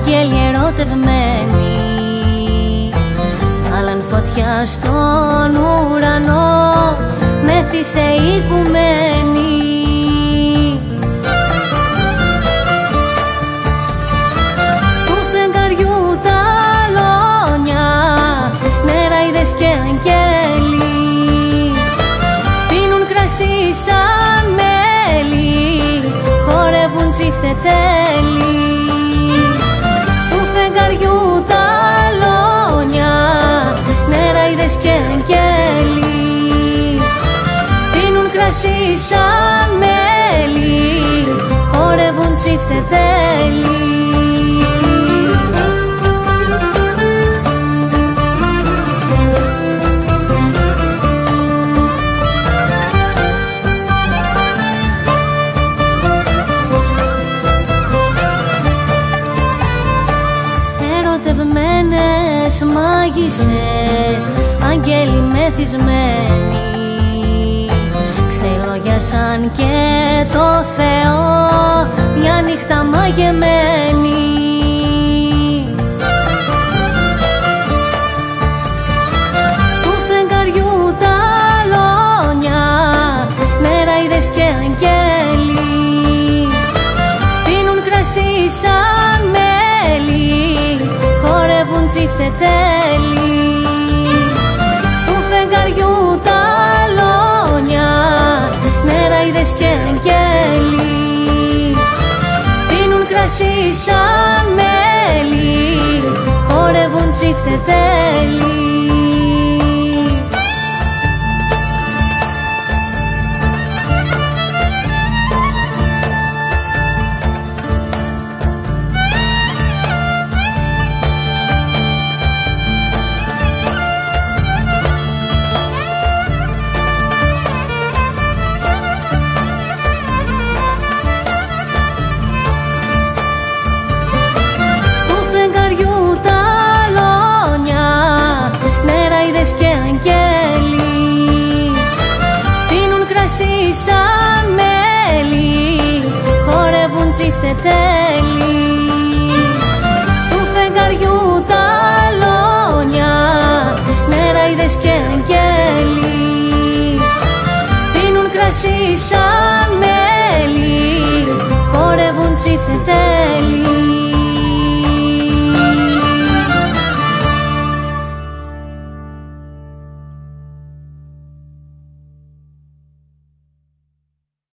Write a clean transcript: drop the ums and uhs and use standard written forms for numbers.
άγγελοι ερωτευμένοι βάλαν φωτιά στον ουρανό, μέθησε η οικουμένη. Στου φεγγαριού τα λόνια, νεράιδες και αγγέλοι πίνουν κρασί σαν μέλι, χορεύουν τσιφτετέλοι. Στου φεγγαριού τα λόνια, νεράιδες και αγγέλοι πίνουν κρασί σαν μέλι, χορεύουν τσιφτετέλοι. Ερωτευμένες μάγισσες, αγγέλοι μεθυσμένοι ξελόγιασαν και το Θεό μια νύχτα μαγεμένη. Στου φεγγαριού τα λόνια, νεράιδες και αγγέλοι πίνουν κρασί σαν μέλι, χορεύουν τσιφτετέλοι. Στου φεγγαριού τα λόνια, νεράιδες και αγγέλοι πίνουν κρασί σαν μέλι, χορεύουν τσιφτετέλοι. Σαν μέλι, χορεύουν τσιφτετέλοι. Στου φεγγαριού τα λόνια, νεράιδες και αγγέλοι πίνουν κρασί σαν μέλι, χορεύουν τσιφτετέλοι.